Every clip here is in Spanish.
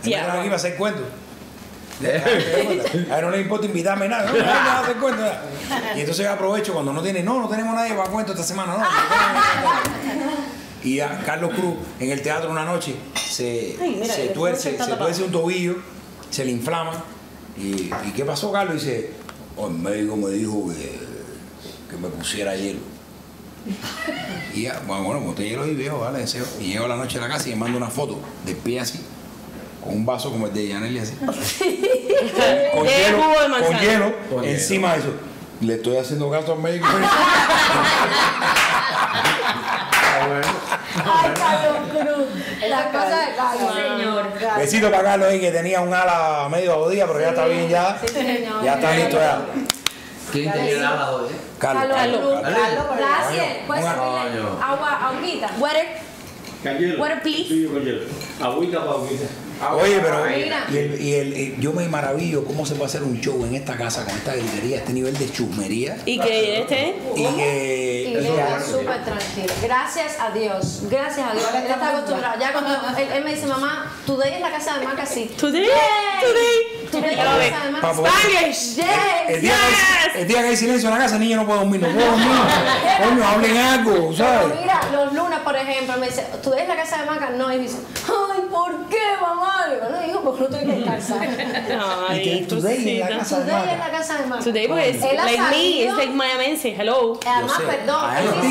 Yeah. Aquí va a hacer cuentos. A él no le importa invitarme nada, no va a hacer cuentos. Y entonces yo aprovecho cuando no tenemos nadie para cuentos esta semana, no. Y a Carlos Cruz en el teatro una noche se tuerce un tobillo, se le inflama. ¿Y qué pasó, Carlos? Y dice, el médico me dijo que me pusiera hielo. Y ya, bueno, monté hielo y viejo, vale, deseo. Y llego a la noche a la casa y me mando una foto del pie así, con un vaso como el de Yaneli así. con hielo encima de eso. Le estoy haciendo caso al médico. Ay, Carlos Cruz. La cosa de Carlos. Señor. Besito para Carlos ahí, que tenía un ala medio jodida, pero ya está bien ya. Sí, señor. Ya está listo ya. ¿Quién tenía el ala hoy? Carlos. Gracias. ¿Puedes servirle agüita? Water, please. Agüita para agüita. Oye, pero yo me maravillo cómo se puede hacer un show en esta casa con esta gritería, este nivel de chusmería. Y que Y le está súper tranquilo. Gracias a Dios. Gracias a Dios. Él está acostumbrado. Ya cuando él me dice, mamá, today es la casa de Maca, sí. Today. Today es la casa de Maca. Spanish. El día que hay silencio en la casa, el niño no puede dormir. Coño, hablen algo, ¿sabes? Pero mira, los lunes, por ejemplo, me dice, today es la casa de Maca. No, y dice, ay, ¿por qué, mamá? Le digo, no, hijo, porque no estoy en casa. Today es la casa de Maca. Today es la casa de Maca. Today, pues, like me, it's like Miamense. Hello. Además, perdón.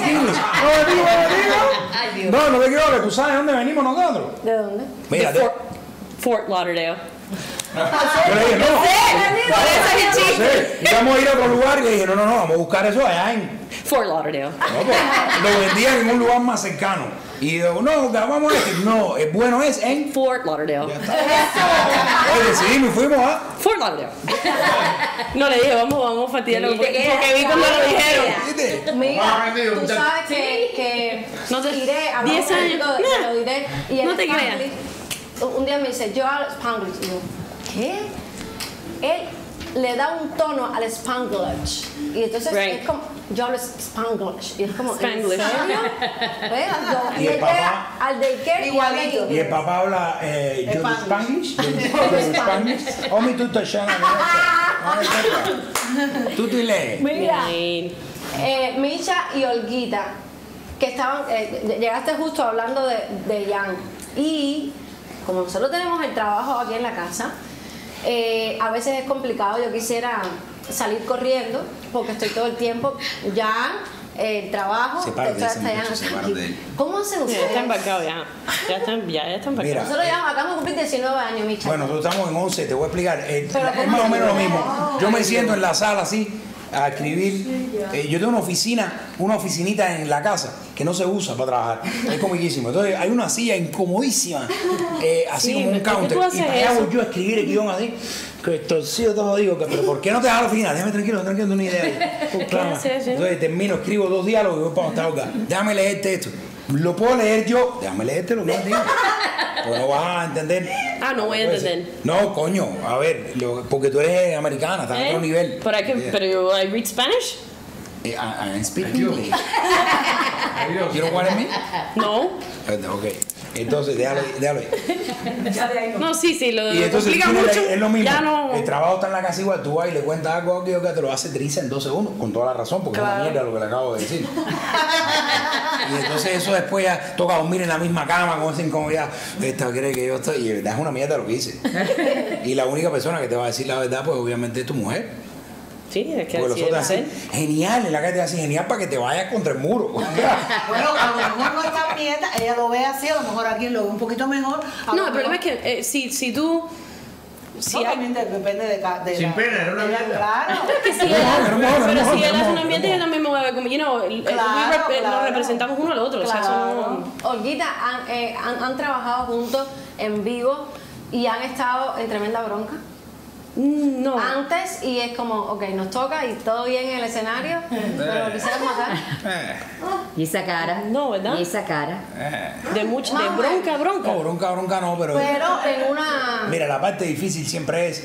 No te equivoques, tú sabes de dónde venimos nosotros. ¿De dónde? Mira, Fort Lauderdale. yo le dije, no sé. Íbamos a ir a otro lugar y le dije, no, vamos a buscar eso allá en Fort Lauderdale. No, pues, lo vendían en un lugar más cercano. Y digo, no, vamos a decir, no, el bueno es en Fort Lauderdale. Oye, decidimos y fuimos a Fort Lauderdale. No le dije, vamos a fastidiarlo porque vi cuando lo dijeron. Mira, tú sabes que No te- iré a 10 años. lo diré. Y el No te creas. Spanglish, un día me dice, yo hablo Spanglish. Y yo, ¿qué? Él le da un tono al Spanglish. Y entonces Right. es como, yo hablo Spanglish. Y es como, ¿en Spanglish. serio? Y Y el él papá- llega al daycare Igualito. y el papá habla Spanglish. Spanglish. O mi tuta shana. Tú te lees. Mira, Bien. Micha y Olguita, que estaban, llegaste justo hablando de Jan. Y como nosotros tenemos el trabajo aquí en la casa, a veces es complicado. Yo quisiera salir corriendo porque estoy todo el tiempo ya el trabajo. Sepárate de ese hasta muchacho, sepárate de él. ¿Cómo hacen Ya ustedes? está embarcado ya. Ya está embarcado. Mira. Nosotros ya acabamos de cumplir 19 años, Micha. Bueno, nosotros estamos en 11, te voy a explicar. Pero Es más o menos lo mismo. Yo me siento en la sala así a escribir. Yo tengo una oficinita en la casa que no se usa para trabajar. Es comiquísimo. Entonces hay una silla incomodísima, así Sí, como un ¿por qué counter. tú haces Y para allá eso? voy yo a escribir el guión así. Que torcido todo digo, pero ¿por qué no te das a la oficina? Déjame tranquilo, tengo una idea. ¿Por qué Claro. haces eso? Entonces termino, escribo 2 diálogos y voy para donde está Olga. Déjame leerte esto. Lo puedo leer yo. Déjame leerte lo que yo digo. Pues no vas a entender. Ah, no voy a entender. No, coño, a ver, porque tú eres americana, estás a otro nivel. But pero I read Spanish? I speak English. You know what I mean? No. Ok, entonces déjalo ahí. No, sí, lo Y entonces explica tú no mucho. es lo mismo. Ya no. El trabajo está en la casa igual, tú vas y le cuentas algo que te lo hace triste en 2 segundos, con toda la razón, porque es una mierda lo que le acabo de decir. Y entonces eso después ya toca dormir en la misma cama, como esa incomodidad. Esta cree que yo estoy, y de verdad es una mierda lo que hice. Y la única persona que te va a decir la verdad, pues obviamente es tu mujer. Sí, es que Porque los así otros es. hacen genial, en la calle te hacen genial para que te vayas contra el muro. Bueno, a lo mejor no está nieta, ella lo ve así, a lo mejor aquí lo ve un poquito mejor. No, el problema es que si tú... Si No, también depende de Sin pena, era una mierda. Claro. que si él, pero si él hace un ambiente, yo también me voy a ver como, nos representamos uno al otro. O sea, eso no... Olguita, han trabajado juntos en vivo y han estado en tremenda bronca. No. Antes, y es como, ok, nos toca y todo bien en el escenario, pero quisieras matar. Y esa cara. No, ¿verdad? Y esa cara. De bronca. No, bronca no, pero En una... mira, la parte difícil siempre es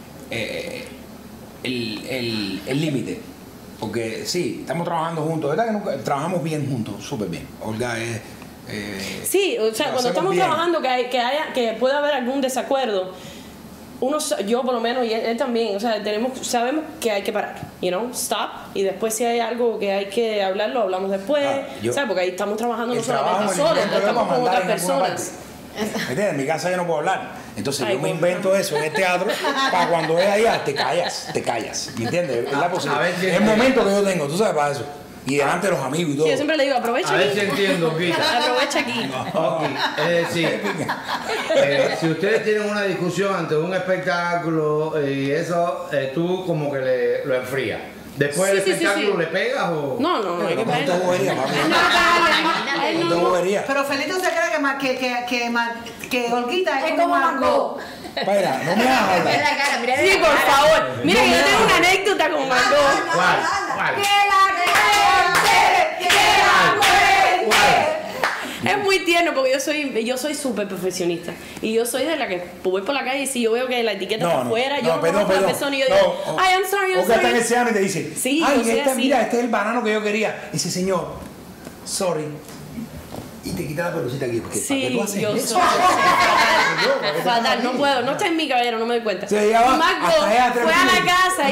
el límite. Porque sí, estamos trabajando juntos, ¿verdad? Que nunca, trabajamos bien juntos, súper bien. Olga es Sí, o sea, cuando estamos trabajando que puede haber algún desacuerdo, yo por lo menos y él también, o sea, sabemos que hay que parar, stop, y después si hay algo que hay que hablar, lo hablamos después, ¿sabes? Porque ahí estamos trabajando no solamente solos, estamos con otras personas. ¿Entiendes? En mi casa yo no puedo hablar. Entonces yo me invento eso en el teatro para cuando es allá, te callas. ¿Me entiendes? Es la posibilidad. Es el momento que yo tengo, tú sabes, para eso. Y delante de los amigos y todo. Sí, yo siempre le digo, aprovecha a aquí. ver si entiendo, Quita. Aprovecha aquí. Okay. Es decir, si ustedes tienen una discusión ante un espectáculo y eso, tú como que lo enfrías. Después del espectáculo le pegas o... No hay que pegar. No te bobería, papi. No te bobería. Pero Felito se cree que Olguita es como Margot. Espera, no me hagas hablar. Mira la cara, mira Sí, por favor. Mira, yo tengo una anécdota con Margot. ¿Cuál? Es muy tierno porque yo soy súper profesionista y yo soy de la que voy por la calle y si yo veo que la etiqueta está afuera, yo no conozco a la persona y yo digo, ay, I'm sorry. Porque está en el seano y te dice, sí, ay, mira, este es el banano que yo quería. Y dice, señor, sorry. Y te quita la pelucita aquí. Porque sí, ¿para qué tú haces yo eso? soy fatal, no puedo, no está en mi caballero, no me doy cuenta. Sí, ya va, Marco fue a la casa,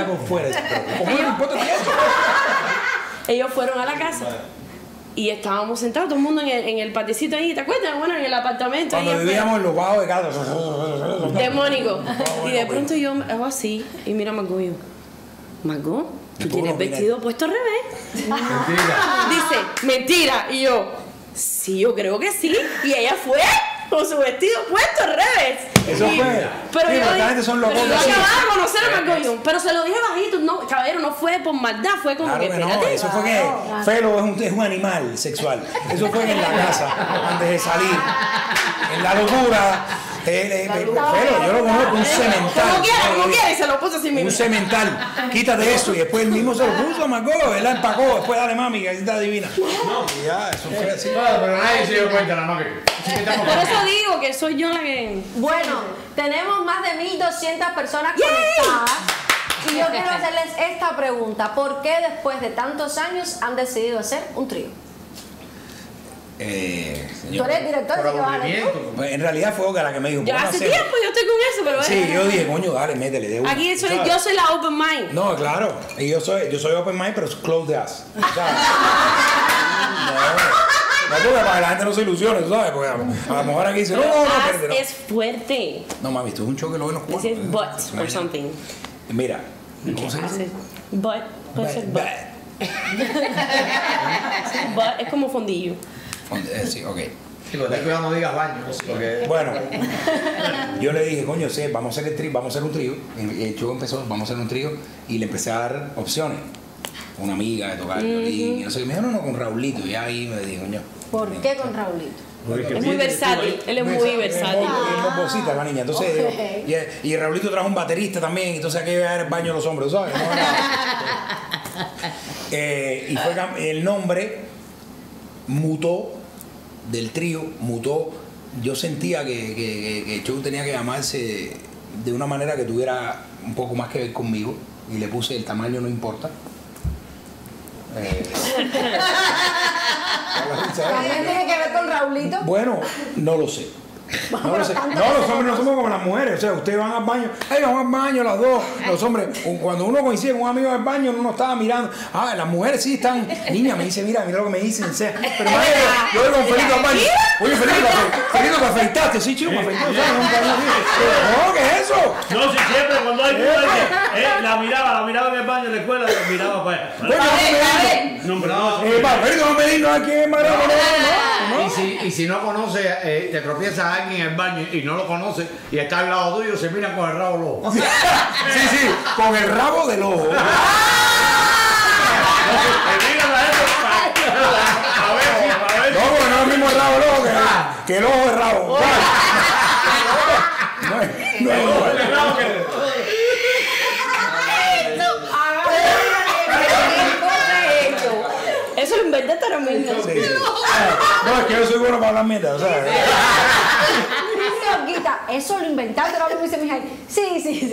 ellos fueron a la casa. Y estábamos sentados, todo el mundo en el patiecito ahí, ¿te acuerdas? Bueno, en el apartamento. Cuando vivíamos en los bajos de casa. Demónico. Y de pronto yo hago así y mira a Margot y yo, Margot, tú tienes el vestido puesto al revés. Mentira. Dice, mentira. Y yo, sí, yo creo que sí. Y ella fue con su vestido puesto al revés. Eso fue. Pero sí, yo acababa de conocer a Margot, pero se lo dije bajito, no, caballero, no fue por maldad, fue como claro que no, eso fue que Felo es un animal sexual. Eso fue en la casa, antes de salir. En la locura. Felo, yo lo conozco, un cemental. Como quiera, y se lo puso así mismo. Un cemental. Quítate eso. Y después él mismo se lo puso, Margot. Él la empacó. Después dale, mami, que así está divina. Y ya, eso fue así. Pero nadie se dio cuenta, nada más que... Por eso digo que soy yo la que... Bueno, tenemos más de 1,200 personas conectadas. Y yo quiero hacerles esta pregunta. ¿Por qué después de tantos años han decidido hacer un trío? Tú eres director, Por ¿qué vas a hacer tú? aburrimiento. En realidad fue Oca la que me dijo. Ya hace tiempo yo estoy con eso, pero Sí, yo dije, coño, dale, métele de una. aquí ¿sabes? yo soy la open mind. No, claro. Y yo soy open mind, pero close the ass. ¿Sabes? No, porque para que la gente no se ilusione, ¿sabes? Porque a lo mejor aquí dice, no, espérate, no. Es fuerte. No, mami, esto es un choque, lo ven los cuatro. Dice butt or something. Mira, ¿cómo se dice? Butt. Puede ser butt. Butt es como fondillo. Sí, ok. Sí, pero ten cuidado, no digas baño. Porque... Bueno, yo le dije, coño, sí, vamos a hacer el trío, vamos a hacer un trío. El show empezó, vamos a hacer un trío y le empecé a dar opciones. Una amiga de tocar violín, y no sé qué. Me dijo, no, con Raulito. Y ahí me dije, coño. ¿Por qué con Raulito? Es muy versátil, él es muy versátil. Es mocosita la niña. Entonces, y Raulito trajo un baterista también, entonces aquello era el baño de los hombres, ¿sabes? Y fue el nombre mutó del trío, mutó. Yo sentía que el show tenía que llamarse de una manera que tuviera un poco más que ver conmigo y le puse el tamaño no importa. ¿También tiene que ver con Raulito? Bueno, no lo sé. No lo sé. No, los hombres no somos como las mujeres. O sea, ustedes van al baño, ay, vamos al baño las dos. Los hombres, cuando uno coincide con un amigo del baño, uno estaba mirando. Ah, las mujeres sí están. Niña, me dice, mira lo que me dicen. O sea, pero madre, yo voy con Felito al baño. Oye, Felito, te afeitaste. Sí, chico, me afeité. O sea, no, ¿qué es eso? No, si siempre cuando hay la miraba en el baño de la escuela, la miraba para allá. No, pero no. Felito, no me digas quién es María. Y si no conoces, te tropiezas a alguien en el baño y no lo conoces y está al lado tuyo, se miran con el rabo del ojo. Sí, con el rabo del ojo. No, porque no es el mismo rabo del ojo que el ojo del rabo. Eso lo inventé ahora mismo. Sí. No, es que yo soy bueno para hablar mierda, ¿sabes? Dice Mamita, eso lo inventaste ahora mismo, dice mi hija. Sí.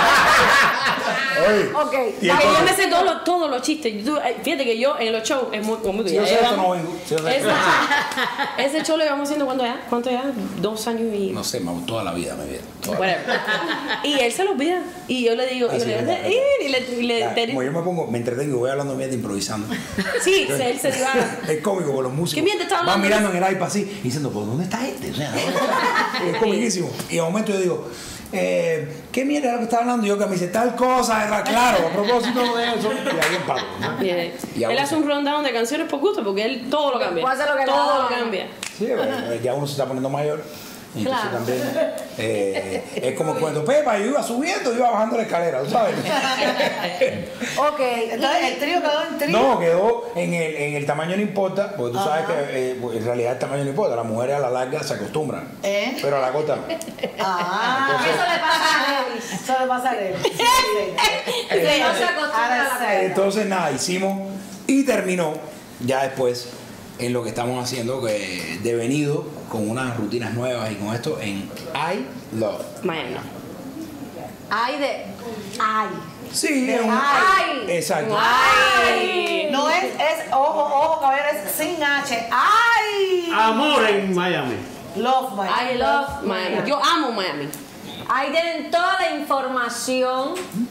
Oye, Ok. y Porque yo me entonces- sé todos los chistes. Fíjate que yo en los shows es muy Si yo sé esto, no vengo. Si yo sé esto- ese show lo llevamos haciendo ¿cuánto ya? 2 años y... No sé, toda la vida me viene. Whatever. Y él se los olvida. Y yo le digo, Ah, sí, verdad. Como yo me pongo, me entretengo, voy hablando mierda improvisando. sí, él se diva. Es cómico con los músicos. ¿Qué mierda está van hablando? mirando en el iPad así y diciendo, ¿por dónde está este? O sea, ¿dónde está? Es comiquísimo. Y de momento yo digo, ¿qué mierda es lo que está hablando? Y yo que me dice tal cosa, era claro, a propósito de eso. Y ahí empato. ¿no? Yeah. Y Él ahora hace un rundown de canciones por gusto porque él todo lo cambia. Puede hacer lo que le da todo la lo gana. cambia. Sí, bueno, ya uno se está poniendo mayor. Y entonces Claro. también es como el cuento, Pepa, yo iba subiendo, yo iba bajando la escalera, ¿tú sabes? Ok. Entonces el trío quedó en trío. No, quedó en el tamaño no importa, porque tú sabes que en realidad el tamaño no importa, las mujeres a la larga se acostumbran, pero a la corta no. Ah, Eso le pasa a él. eso le pasa a él. Que no se acostumbra a la Ahora sí. cosa. Entonces nada, hicimos y terminó ya después en lo que estamos haciendo, que devenido con unas rutinas nuevas y con esto en I Love. Miami. Ay ay. Sí, es un Ay. exacto. Ay. No es ojo, caballero, es sin H. ¡Ay! Amor en Miami. Love my. I love Miami. Yo amo Miami. Ahí tienen toda la información.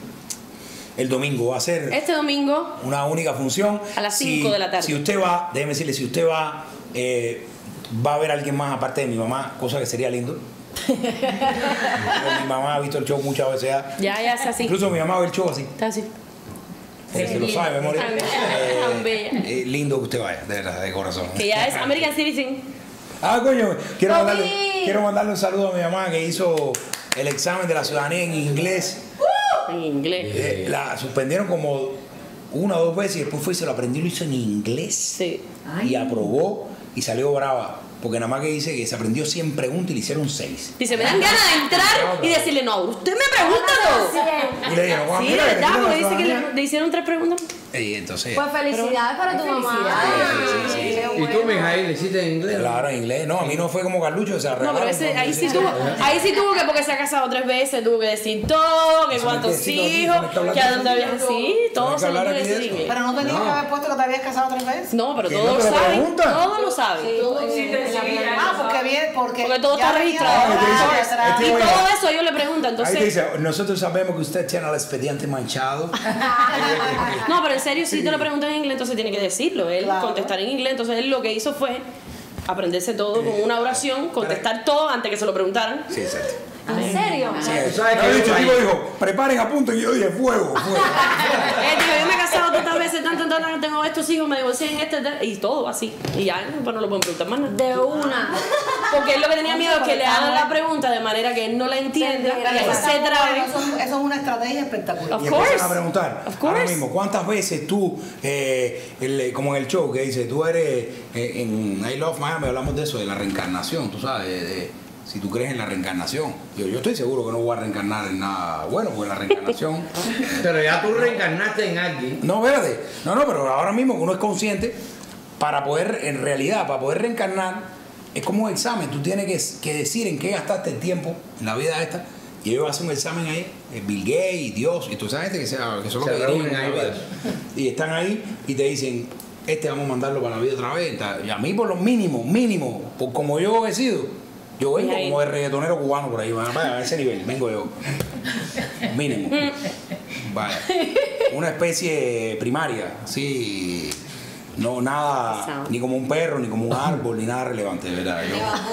El domingo va a ser Este domingo una única función. A las 5 de la tarde. Si usted va, déjeme decirle, si usted va, va a haber alguien más aparte de mi mamá, cosa que sería lindo. Porque mi mamá ha visto el show muchas veces ya. ya es así. Incluso mi mamá ve el show así. Está así. Porque se lo sabe de memoria. Tan bella. Lindo que usted vaya, de verdad, de corazón. Que ya es American Citizen. Coño, quiero Toby. mandarle un saludo a mi mamá que hizo el examen de la ciudadanía en inglés. En inglés. La suspendieron como 1 o 2 veces y después fue y se lo aprendió y lo hizo en inglés. Sí. Y aprobó y salió brava. Porque nada más que dice que se aprendió 100 preguntas y le hicieron 6. Dice, me dan ganas de entrar y decirle, no, usted me pregunta todo. Y le dijeron, Juan, Sí, mira, de que verdad, tiene porque la dice que ciudadanía. le hicieron 3 preguntas. Y entonces, Pues felicidades para tu mamá. Sí. ¿Y tú, Mijail, le hiciste en inglés? claro, en inglés. No, a mí no fue como Carlucho, o sea, No, pero ese, ahí sí tuvo que, porque se ha casado 3 veces, tuvo que decir todo, que Eso cuántos no tiene que decirlo hijos, aquí, no hay que que a hablar dónde de había. eso. Sí, No todo hay que se lo hablar puede aquí de decir. eso. Pero no tenías que haber puesto que te habías casado 3 veces. No, pero Que todos no lo te lo saben. preguntan. Todos lo saben. Porque bien, porque todo ya está venía registrado. atrás, atrás. Y Este- todo eso ellos le preguntan, Ahí te entonces. dice, nosotros sabemos que usted tiene el expediente manchado. No, pero en serio, si te lo preguntan en inglés, entonces tiene que decirlo. Él Claro. contestar en inglés. Entonces él lo que hizo fue aprenderse todo con una oración, contestar todo antes que se lo preguntaran. Sí, exacto. ¿En serio? Sí, ¿Sabes no, qué? de hecho, el tipo dijo, preparen a punto y yo dije, fuego, fuego. Digo, yo me he casado tantas veces, tantas, tengo estos hijos, me divorcié en y todo así. Y ya, pues no lo pueden preguntar más nada. De una. Porque él lo que tenía miedo es que le hagan la pregunta de manera que él no la entienda y él se trabe. Eso es una estrategia espectacular. Of Y course. empiezan a preguntar, Of course. ahora mismo, ¿cuántas veces tú, como en el show que dice, tú eres, en I Love Miami hablamos de eso, de la reencarnación, tú sabes, si tú crees en la reencarnación. Yo estoy seguro que no voy a reencarnar en nada bueno, porque la reencarnación... Pero ya tú reencarnaste en alguien. No, verde. No, pero ahora mismo que uno es consciente, para poder, en realidad, para poder reencarnar, es como un examen. Tú tienes que decir en qué gastaste el tiempo en la vida esta. Y ellos hacen un examen ahí, Bill Gates, Dios, y toda esa gente que son los Se que reúnen dirigen ahí la vida. para eso. Y están ahí y te dicen, vamos a mandarlo para la vida otra vez. Y a mí por lo mínimo, por como yo he sido, yo vengo Y ahí. como de reggaetonero cubano por ahí, vaya, a ese nivel, vengo yo. Mínimo. Vaya. Una especie primaria, así. No, nada, ni como un perro, ni como un árbol, ni nada relevante, de verdad.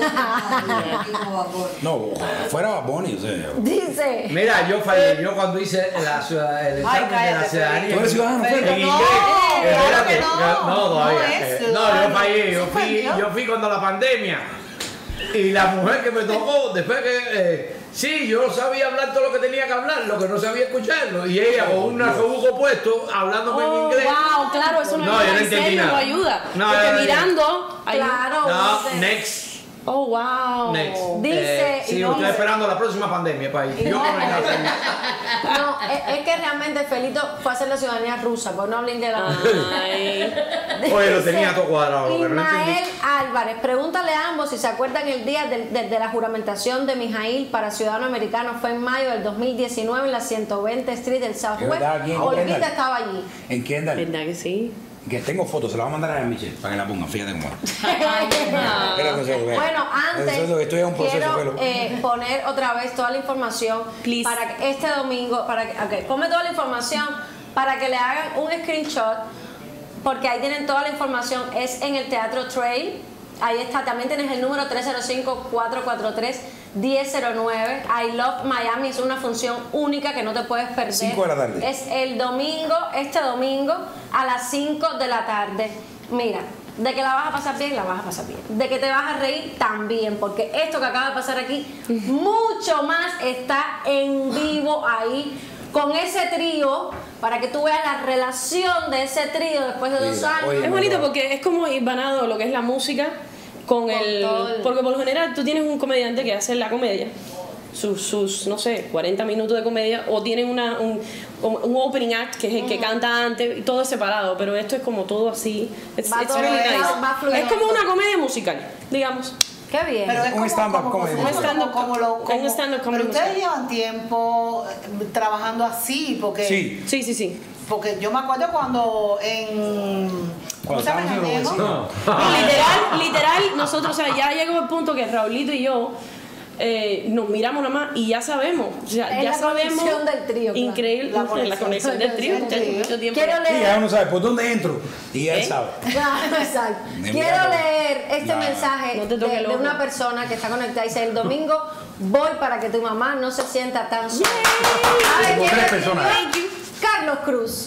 No, ojalá fuera Bad Bunny, o sea. Dice. Mira, yo fallé. Yo cuando hice el examen de la cállate, ciudadanía. ¿Tú eres ciudadano, Pero Fede? En no, inglés. claro Espérate, que no. no, todavía. No es No, ciudadano. yo fallé. Yo Suspendió. fui cuando la pandemia. Y la mujer que me tocó, después que. Sí, yo sabía hablar todo lo que tenía que hablar, lo que no sabía escucharlo. Y ella con un arcobuco puesto, hablándome en Oh, inglés. wow, claro, eso no, No, yo no en entendí serio, nada. no ayuda. No, porque no, no. mirando, ayuda. Claro. No, dice. next. Oh, wow. Next. Dice- Sí, no, estoy esperando la próxima pandemia, país. Yo no vengo a hacer. No, es que realmente Felito fue a hacer la ciudadanía rusa, pues no hablen de la... Ay. Oye, lo Dice tenía todo cuadrado, pero no entendí. Ismael Álvarez, pregúntale a ambos si se acuerdan el día de la juramentación de Mijail para ciudadano americano. Fue en mayo del 2019 en la 120 Street del Southwest. verdad, aquí en Olguita Kendall. estaba allí. En Kendall. ¿Verdad que sí? Que tengo fotos, se las voy a mandar a Michelle para que la pongan, fíjate cómo es. Espérate un segundo, Bueno, antes Eso, que estoy en un proceso, quiero pero... poner otra vez toda la información Please. para que este domingo, ponme toda la información para que le hagan un screenshot, porque ahí tienen toda la información. Es en el Teatro Trail. Ahí está, también tienes el número 305-443-1009. I Love Miami, es una función única que no te puedes perder. 5 de la tarde. Es el domingo, este domingo, a las 5 de la tarde. Mira, de que la vas a pasar bien, la vas a pasar bien. De que te vas a reír, también, porque esto que acaba de pasar aquí, mucho más está en vivo ahí, con ese trío, para que tú veas la relación de ese trío después de 2 Mira, años. oye, Es bonito porque es como ir banado lo que es la música con el... todo el- Porque por lo general tú tienes un comediante que hace la comedia, sus no sé, 40 minutos de comedia, o tienen un opening act que es el que canta antes, y todo es separado, pero esto es como todo así. Va todo really mezclado, va nice. fluyendo. Es como una comedia musical, digamos. Qué bien. Pero es Un stand-up comedy. Un stand-up como un stand-up comedy pero ustedes musical. llevan tiempo trabajando así, porque Sí. Sí, sí, sí. porque yo me acuerdo cuando en ¿cómo se llama? estábamos en En los Anejo. vecinos. Literal, nosotros, o sea, ya llegó el punto que Raulito y yo nos miramos nada más y ya sabemos, o sea, Es ya la sabemos. conexión del trío, claro. Increíble, la conexión del trío. del trío. Mucho tiempo. Quiero Sí, leer. ya uno sabe por dónde entro y ya él sabe. Claro, exacto. De Quiero milagro. leer este Ya. mensaje No te toques el de ojo. una persona que está conectada. Dice: el domingo voy para que tu mamá no se sienta tan sola. ¿Sabes Como quién 3 es? personas. Carlos Cruz.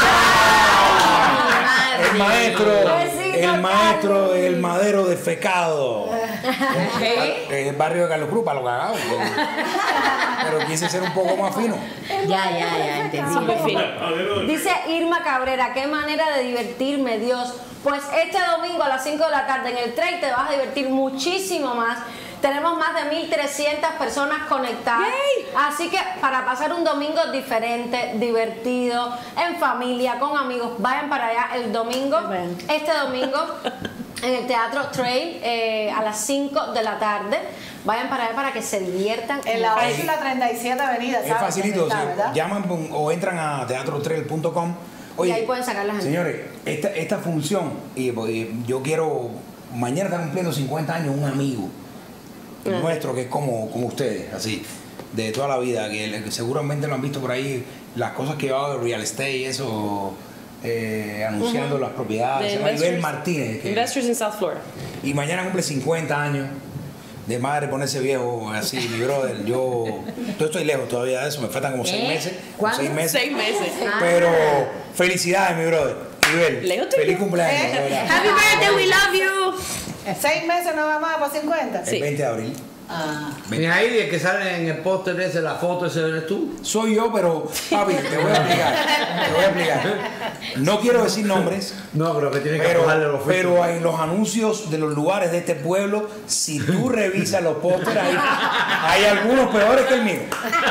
El maestro, Besito, el maestro Carlos. del madero defecado. El barrio de Carlos Cruz, para lo cagado. Pero quise ser un poco más fino. Ya, entendí. Súper fino. Dice Irma Cabrera: qué manera de divertirme, Dios. Pues este domingo a las 5 de la tarde en el trail te vas a divertir muchísimo más. Tenemos más de 1,300 personas conectadas. Así que para pasar un domingo diferente, divertido, en familia, con amigos, vayan para allá el domingo. Este domingo en el Teatro Trail a las 5 de la tarde. Vayan para allá para que se diviertan. En la 8 y la 37 avenida, Es ¿sabes? facilito, ¿Dónde está, sí. verdad? Llaman o entran a teatrotrail.com. Y ahí pueden sacar la gente. Señores, esta función, y yo quiero, mañana está cumpliendo 50 años un amigo nuestro que es como ustedes, así, de toda la vida, que seguramente lo han visto por ahí, las cosas que va de real estate y eso, anunciando las propiedades, se llama Ibel Martínez. Investors in South Florida. Y mañana cumple 50 años. De madre ponerse viejo así, mi brother. Yo estoy lejos todavía de eso, me faltan como 6 meses. Como ¿Cuánto? 6 meses. 6 meses. Pero felicidades, mi brother. Ibel, Leo te feliz vio. cumpleaños, de verdad. Happy birthday, we love you. 6 meses nada más para 50. Sí. El 20 de abril. Ah. Mira ahí, el que sale en el póster ese, la foto, ese eres tú. Soy yo, pero papi, te voy a explicar. Te voy a explicar. No quiero decir nombres. No, pero que tiene que bajarle los Pero en los anuncios de los lugares de este pueblo, si tú revisas los pósteres, hay algunos peores que el mío.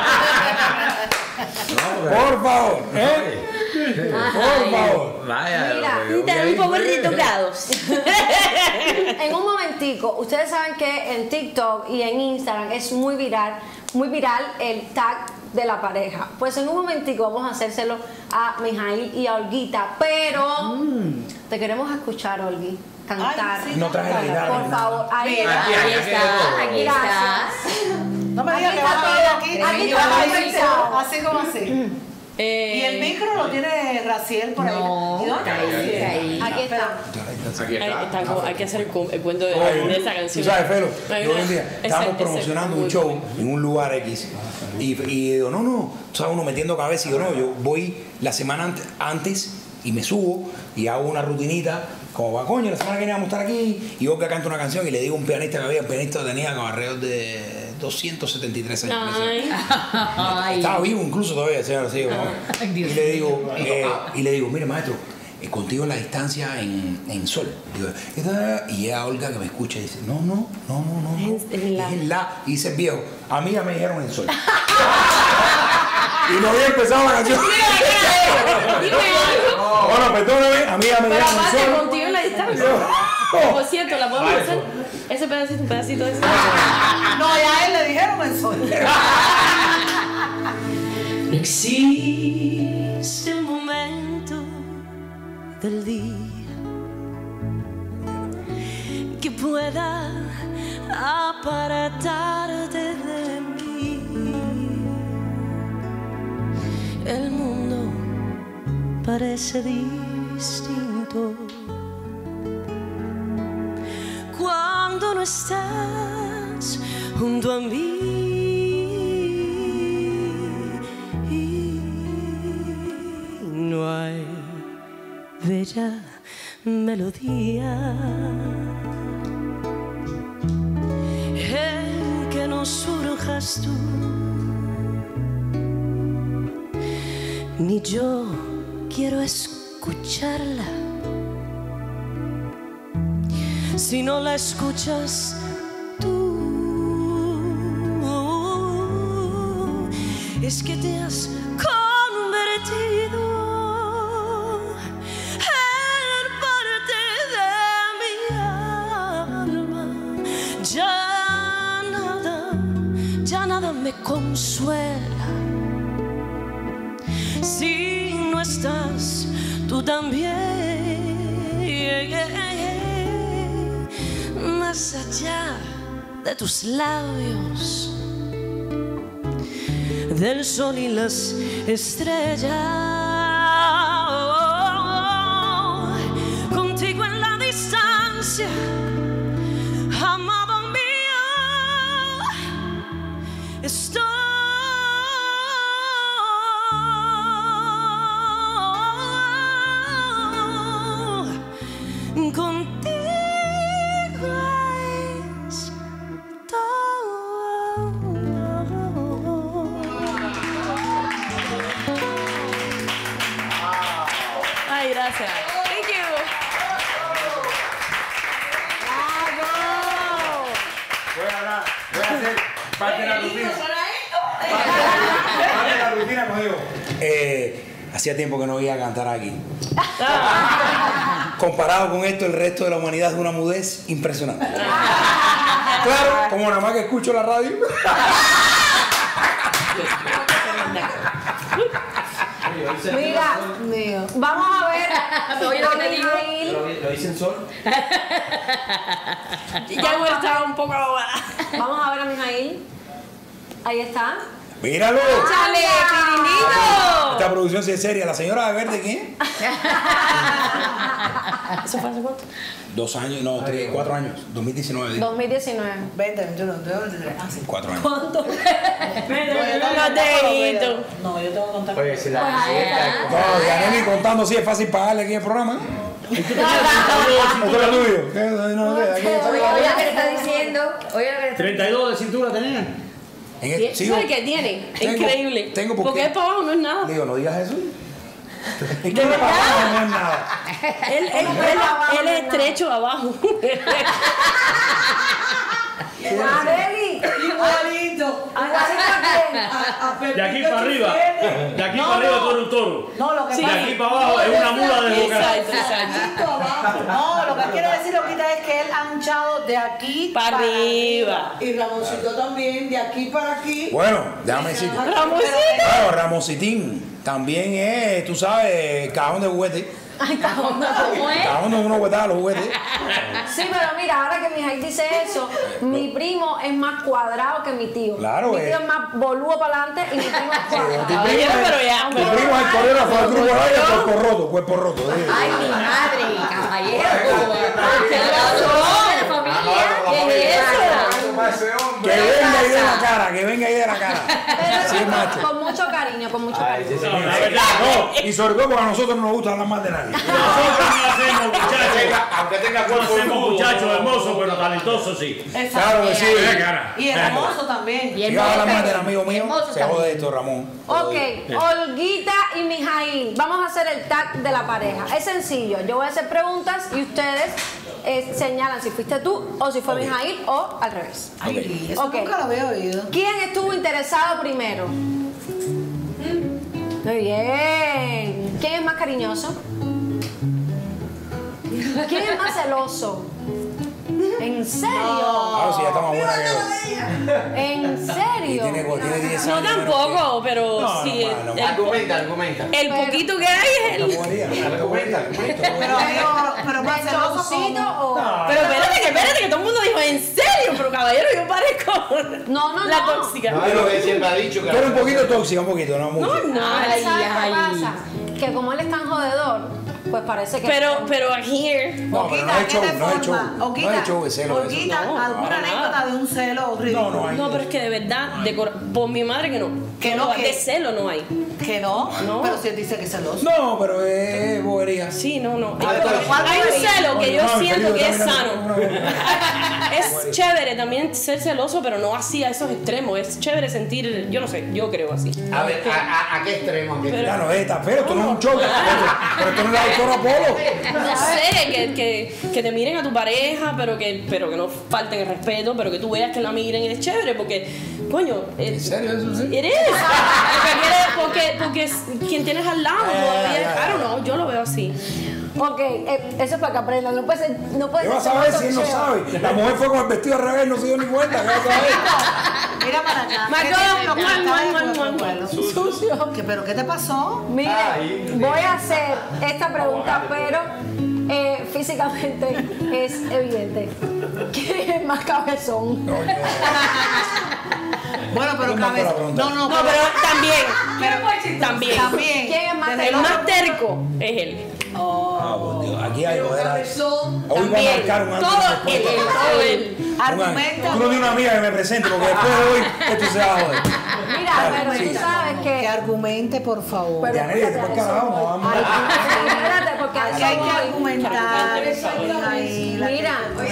Por favor, por favor. Vaya, Mira, lo que- Están un poco retocados. En un momentico, ustedes saben que en TikTok y en Instagram es muy viral el tag de la pareja. Pues en un momentico vamos a hacérselo a Mijail y a Olguita, pero te queremos escuchar, Olgui, cantar. Ay, sí, No traje la guitarra. Por ni nada. favor, ahí Mira, Aquí está, aquí está. Gracias. No me digas Aquí que está vas a todo, venir aquí aquí. todo Así perfecto. así como así. Y el micro lo tiene Raciel por ahí. No, ¿Y dónde está ahí, Raciel? está ahí. Aquí está. Hay que hacer el cuento de esa canción. Tú sabes, Felo, Hay yo una- un día estábamos promocionando un show en un lugar X y digo, no, tú sabes, uno metiendo cabeza y yo no, yo voy la semana antes y me subo y hago una rutinita como va, coño, la semana que viene vamos a estar aquí y yo que canto una canción y le digo a un pianista que había, un pianista que tenía como alrededor de 273 años. Ay, Ay. Estaba vivo incluso todavía, señor, así, ¿no? Ay, y Dios le digo, mire maestro, contigo en la distancia en sol. Digo, y llega Olga que me escucha y dice, no. Es en la. Y dice, viejo, a mí ya me dijeron en sol. Y no había empezado la canción. Bueno, perdóname, a mí ya me dijeron en sol. Contigo en la distancia. Por cierto, ¿la podemos hacer? Ese pedacito, un pedacito de ese. No, ya a él le dijeron el sol. No existe un momento del día que pueda apartarte de mí. El mundo parece distinto cuando no estás junto a mí. No hay bella melodía en que no surjas tú, ni yo quiero escucharla si no la escuchas tú. Es que te has convertido en parte de mi alma. Ya nada me consuela si no estás tú también. Más allá de tus labios, del sol y las estrellas, contigo en la distancia, amado mío, estoy. Contigo es todo. Ay, gracias. Thank you. Voy a hacer parte de la rutina. Parte de la rutina conmigo. Hacía tiempo que no iba a cantar aquí. Comparado con esto, el resto de la humanidad es una mudez impresionante. Claro, como nada más que escucho la radio. Mira, vamos a ver. Oye, lo que te digo. ¿Lo dicen sol? Ya igual estaba un poco ahogada. Vamos a ver a Mijail. Ahí está. ¡Míralo! ¡Chale, Pirinito! Esta producción sí es seria. ¿La señora de verde quién? ¿Eso fue hace cuánto? 2 años, no, 3, 4 años. 2019. digo. 2019. 20, 21, 23. Ah, sí. 4 años. ¿Cuánto? No, yo tengo que contar. Oye, si la visita. No, Yaneli contando sí es fácil pagarle aquí el programa. ¿Esto es tuyo? Oye, lo que le está diciendo. Oye, lo que le está 32 de cintura tenían. ¿Sabes qué tiene? Tengo- Increíble. tengo porque es para abajo, no es nada. Digo, no digas eso. ¿De verdad? No es nada. Él es estrecho abajo. Adeli. Igualito. De aquí para arriba. De aquí para arriba tú eres un toro. No, lo que De pasa aquí para abajo es una mula de boca. Exacto. abajo. No, lo que quiere decir ahorita es que él ha hinchado de aquí Para arriba. Y Ramoncito también, de aquí para aquí. Bueno, déjame decirte. Ramoncito. Claro, Ramositín también es, tú sabes, cajón de juguete. ¿Cómo es? Cajón donde uno juguetaba los juguetes. Sí, pero mira, ahora que Mijail dice eso, mi primo es más cuadrado que mi tío. Claro, mi tío es más boludo para adelante y mi primo es cuadrado. Oye, pero ya. Tu primo es el coreógrafo del grupo Radio, cuerpo roto. Ay, mi madre, caballero. ¿Qué es eso? Que venga ahí de la cara, que venga ahí de la cara. Pero Sí, macho. con mucho cariño, con mucho cariño. No, la verdad, No, y sobre todo porque a nosotros no nos gusta hablar más de nadie. nosotros no hacemos muchachos. Aunque tenga No cuerpo hacemos muchachos hermosos, pero talentosos sí. Claro que sí. Y hermoso también. Y Si vas a hablar más del hermoso, amigo mío, hermoso se también. jode esto, Ramón. Ok, Olguita y Mijail, vamos a hacer el tag de la pareja. Es sencillo, yo voy a hacer preguntas y ustedes señalan si fuiste tú o si fue Mijail o al revés. Ay, eso Ok. nunca lo había oído. ¿Quién estuvo interesado primero? Muy bien. ¿Quién es más cariñoso? ¿Quién es más celoso? ¿En serio? Claro, si ya está más buena que ¿En Y serio? tiene 10 No años. tampoco, pero No, sí. no, no. Argumenta. El poquito que hay es el. Pero más ¿De celoso chocito como. o...? Pero espérate, que todo el mundo dijo, ¿en serio? Pero caballero, yo parezco No, la no. tóxica. No es lo que siempre ha dicho. Tú eres un poquito tóxica, un poquito, no mucho. No, ¿Sabes ay, qué pasa? Que como él es tan jodedor, pues parece que... pero here. No, pero no es show, no es show. No es show, es celo. eso. Olguita, No, ¿alguna para anécdota nada. de un celo horrible? No, no hay. No, pero es que de verdad, por mi madre que no. Que no, que- De celo no hay. Que no, No. pero si él dice que es celoso. No, pero es bobería. Sí, no. pero ¿cuál Hay un bobería? celo que yo No, siento que es también sano. Es chévere también ser celoso, pero no así a esos extremos. Es chévere sentir, yo no sé, yo creo así. A ver, ¿a qué extremo? ¿A qué extremo? Ya no es, está feo, esto no es un show. Pero esto no es la doctora Polo. No sé, que te miren a tu pareja, pero que no falten el respeto, pero que tú veas que la miren es chévere, porque, coño, ¿En serio eso sí? eres. Porque quien tienes al lado todavía, claro, no, yo lo veo así. Ok, eso es para que aprendan. No puede ser... No puede ¿Qué vas ser a ver si él no tocheo. sabe? La mujer fue con el vestido al revés, no se dio ni cuenta. ¿Qué vas a ver? Mira para acá. Marco, ¿Qué tiene lo que muan, está de muan, acuerdo, muan, abuelo? Sucio. ¿Pero qué te pasó? Miren, voy a hacer esta pregunta, pero físicamente es evidente. ¿Quién es más cabezón? No, yo- Bueno, pero ¿Quién más cabeza. para preguntar? No, No, pero también. también. ¿Quién es más El celoso? más terco es él. Ah, por Dios, aquí hay joder. Hoy va a También. marcar un antes y Todo después. él, todo él. Argumenta. Tú no tienes una amiga que me presente porque después de hoy esto se va a joder. Mira, pero sí. tú sabes Que que... argumente, por favor. Pero Yaneli, espérate, después a eso carajo, voy. no vamos. Ay, espérate, porque a Que eso hay que voy. argumentar. Mira,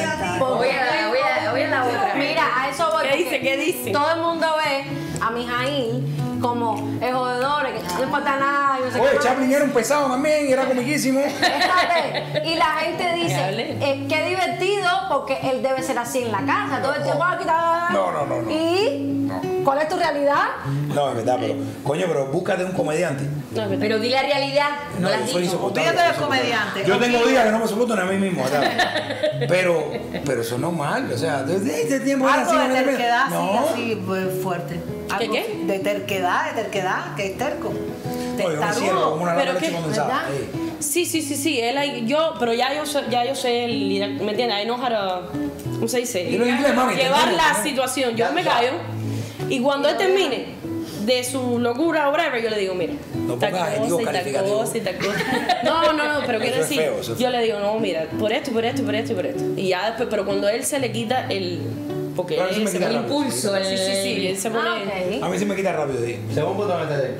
Voy a la otra. Mira, a eso voy. ¿Qué porque dice? ¿Qué dice? Todo el mundo ve a Mijail como el jodedor, que no importa nada, y no sé Oye, qué. Chaplin era un pesado también y era comiquísimo. Espérate. Y la gente dice, qué divertido, porque él debe ser así en la casa, todo el tiempo aquí está. No. ¿Y cuál es tu realidad? No, es verdad, pero coño, pero búscate un comediante. No, es verdad. Pero di la realidad, no la yo soy digo. insoportable. Fíjate los comediantes. Yo tengo días que no me soporto ni a mí mismo, ¿verdad? Pero eso es normal, o sea, desde ese tiempo era Algo así, de no me- terquedad, no. así pues, fuerte. Algo qué? De terquedad, que es terco. No, yo me cierro como una lata Pero de leche qué, condensada. ¿verdad? Sí, él ahí, pero ya yo sé, ¿me entiendes? I know how to, ¿cómo se dice? Dilo en inglés, mami, Llevar entendemos, la entendemos. situación. Yo me callo y cuando él termine de su locura o whatever, yo le digo, mira, No tal pongas adjetivos cosa y tal calificativos. cosa y tal cosa. No, pero quiero Eso es decir, feo, eso es yo le digo, no, mira, por esto. Y ya después, pero cuando él se le quita porque Claro, sí él me se quita pone rápido. Impulso. Sí, él se pone... Ah, ok. A mí se me quita rápido, sí. Según punto de meter.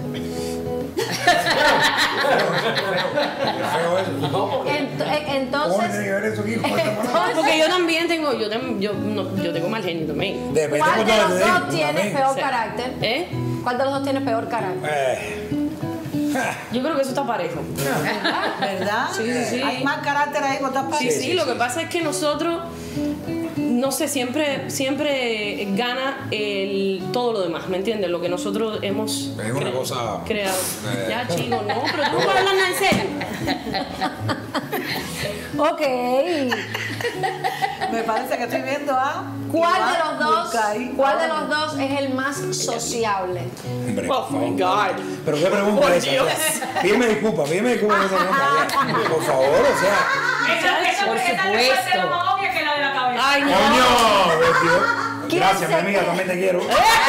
Feo eso. ¿Cómo Entonces, tiene que ver eso aquí con esta mano? Porque yo también tengo, yo tengo mal genio también. Depende ¿cuál de cuánto los te den, dos tiene también. peor Sí. carácter? ¿Eh? ¿Cuál de los dos tiene peor carácter? Yo creo que eso está parejo. ¿Verdad? Sí. Hay más carácter ahí con todas Sí, partes. lo que pasa es que nosotros, no sé, siempre gana todo lo demás, ¿me entiendes? Lo que nosotros hemos Es una cosa- creado. Ya, chicos, no, pero tú no puedes hablar nada en serio. Ok. Me parece que estoy viendo a. ¿Cuál de Iván los dos, Burkay. cuál de los dos es el más sociable? Hombre, Oh my God. Pero qué pregunta Por es esa. Dios. Pídeme disculpas por esa pregunta. ya. Por favor, o sea. Por supuesto. Ay, no. ¡Coño! Dios. ¿Quién Gracias, mi se amiga, queda? también te quiero.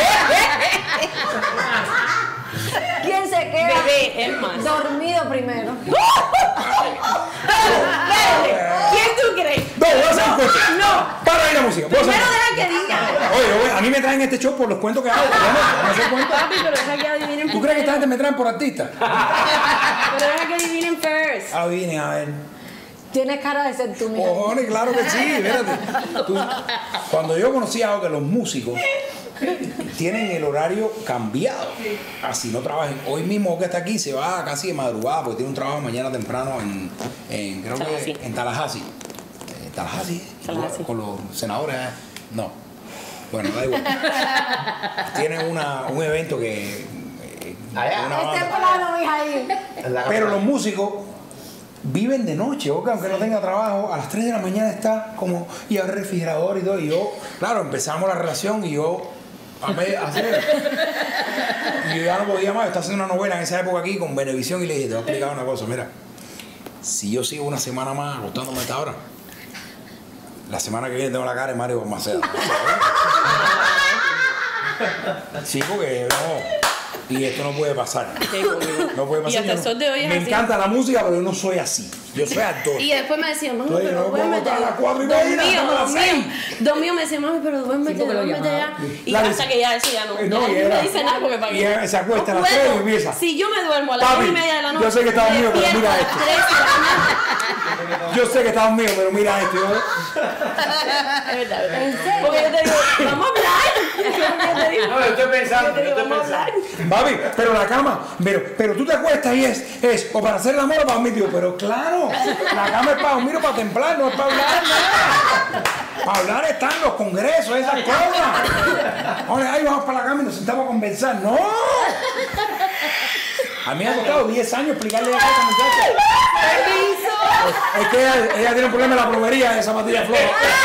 ¿Quién se queda Bebé, es más. dormido primero? ¿Quién tú crees? No, voy a hacer un corte. No. Para oír la música. ¿Puedo Primero hacer? deja que diga. Oye, a mí me traen este show por los cuentos que hago. ¿No se cuenta? Papi, pero deja que adivinen. ¿Tú crees que esta gente me traen por artista? Pero deja que adivinen first. Adivinen, a ver. Tienes cara de ser tú, mija. Cojones, claro que sí, espérate. Cuando yo conocí a que los músicos tienen el horario cambiado, así no trabajen. Hoy mismo que está aquí se va casi de madrugada porque tiene un trabajo mañana temprano en creo que en Tallahassee. Tallahassee, con los senadores. No, bueno, da igual. Tienen un evento que Este plano, mija, ahí. pero los músicos viven de noche, ¿ok? Aunque no tenga trabajo, a las 3 de la mañana está como, y abre el refrigerador y todo. Y yo, claro, empezamos la relación y yo amé hacer. Y yo ya no podía más. Yo estaba haciendo una novela en esa época aquí con Venevisión y le dije, te voy a explicar una cosa, mira, si yo sigo una semana más acostándome a esta hora, la semana que viene tengo la cara de Mario Balmaceda. Sí, porque no. Y esto no puede pasar. No puede pasar. Y hasta el sol de hoy es me así. encanta la música, pero yo no soy así. Yo soy actor. Y después me decía, mami, Oye, pero no puedo duérmete. botar a las 4:30, dame a las 6. Don mío me decía, mami, pero duérmete, porque lo duérmete ya. llamaba. Y La hasta que ya eso ya no. No, Ya y no era- me dice nada porque para y ella se acuesta a las No 3 y puedo. empieza. Si yo me duermo a las Papi, 1:30 de la noche. yo sé que estaba mío, pero despierto mira a las esto. 3 de la mañana. Yo sé que estás mío, pero mira esto. Es verdad, es verdad. Porque yo te digo, vamos a hablar. Yo te digo, No, yo estoy pensando, yo te digo, yo estoy vamos a hablar. Papi, pero la cama, pero tú te acuestas y es o para hacer el amor o para dormir, tío. Pero claro, la cama es para dormir o para templar, no es para hablar nada. Para hablar están los congresos, esas cosas. Ahora, ahí vamos para la cama y nos sentamos a conversar. ¡No! A mí me ha costado 10 años explicarle a esta muchacha. Es que ella tiene un problema en la plomería de zapatilla floja.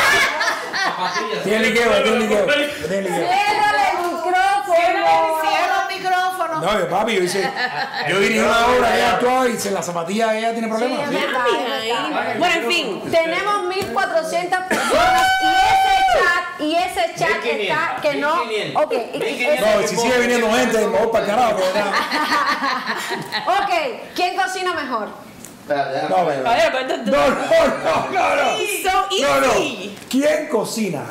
Tiene liqueo. Cierra el micrófono. Cierra el micrófono. No, papi, yo dirigí una obra, ella actuaba y la zapatilla ella tiene problemas. Sí, ¿sí? Bueno, en fin. Tenemos 1400 personas y ese chat está que no. 1500. Ok, No, si sigue viniendo gente, me voy para el carajo. porque ya- ok, ¿quién cocina mejor? Espérate, No, A ver, cuéntate. no. So No. easy. ¿Quién cocina?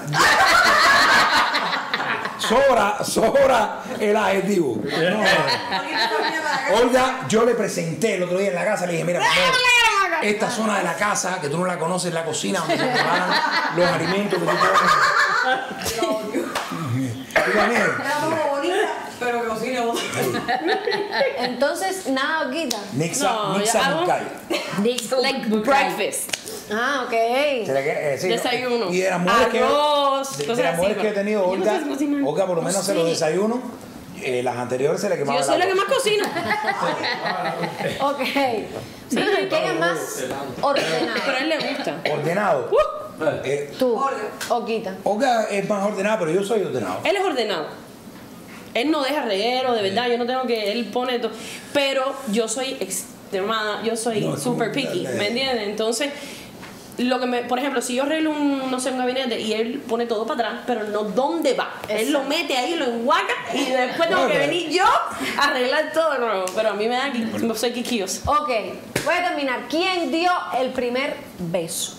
Sobra el adjetivo. No. Olga, yo le presenté el otro día en la casa, le dije, mira, mi amor, esta zona de la casa, que tú no la conoces, la cocina, donde se preparan los alimentos que tú comes. ¿Tú también? Pero que cocine vos. Entonces, nada, Olguita. Nixa No, Nixa ya hago- Mucay. Like breakfast. Ah, ok. Sí, Desayuno. Y de las mujeres Arroz, de cosas las mujeres así, que he tenido, yo no Olga, sé cocinar. Olga por lo menos No hace los sé. desayunos. Las anteriores se le quemaba Yo el soy la que agua. más cocino. Ok. Miren, ¿quién es más Pero a ordenado? él le gusta. Ordenado. Tú, Olguita. Olga es más ordenada, pero yo soy ordenado. Él es ordenado. Él no deja reguero, de verdad. Yo no tengo que. Él pone todo. Pero yo soy extremada. Yo soy No, super tú, picky. dale. ¿Me entiendes? Entonces, lo que por ejemplo, si yo arreglo un gabinete y él pone todo para atrás, pero no dónde va. Él lo mete ahí, lo enguaca y después tengo que venir yo a arreglar todo de nuevo. Pero a mí me da no soy quisquillosa. Ok, voy a terminar. ¿Quién dio el primer beso?